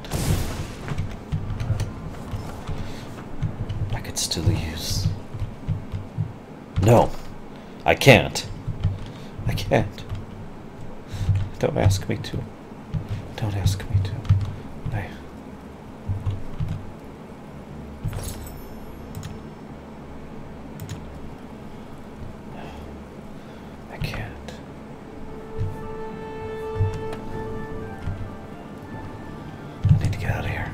I could still use... No, I can't. I can't. Don't ask me to. Don't ask me to. I... I can't. I need to get out of here.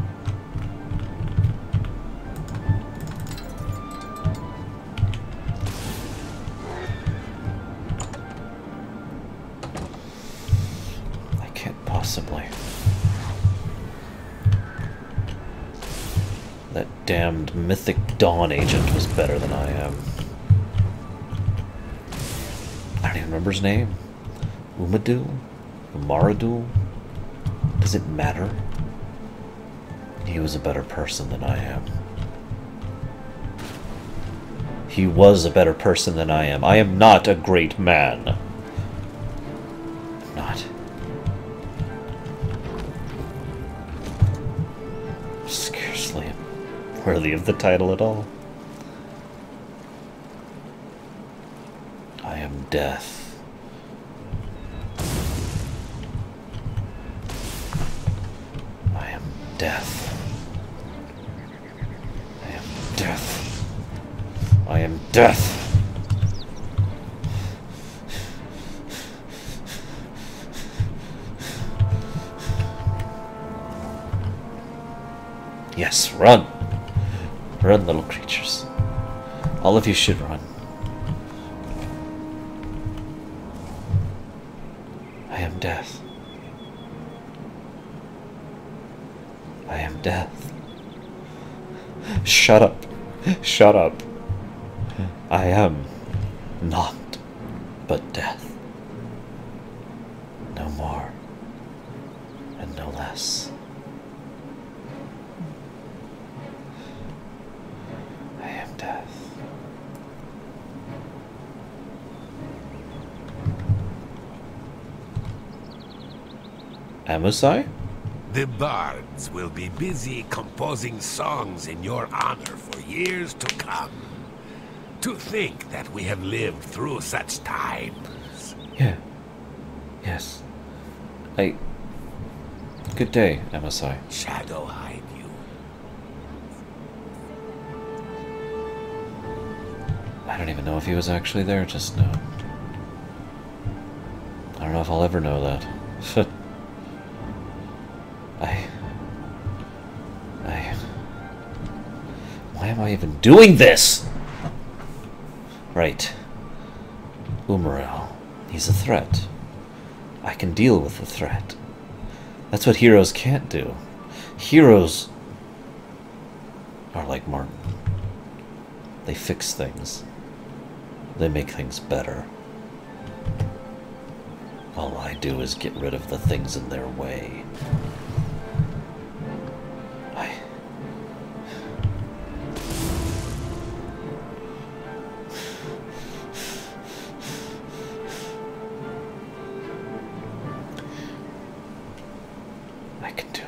Possibly. That damned mythic Dawn agent was better than I am. I don't even remember his name. Umadul? Umaradul? Does it matter? He was a better person than I am. He was a better person than I am. I am not a great man. I'm not. Scarcely worthy of the title at all. I am death. I am death. I am death. I am death. Yes, run! Run, little creatures. All of you should run. I am death. I am death. Shut up. Shut up. I am not but death. No more and no less. I am death. Amusai? The bards will be busy composing songs in your honor for years to come. To think that we have lived through such times. Yeah. Yes. I... Good day, Amusai. Shadow hide you. I don't even know if he was actually there just now. I don't know if I'll ever know that. I... I... Why am I even doing this? Right. Umarel. He's a threat. I can deal with the threat. That's what heroes can't do. Heroes are like Martin. They fix things. They make things better. All I do is get rid of the things in their way. I can do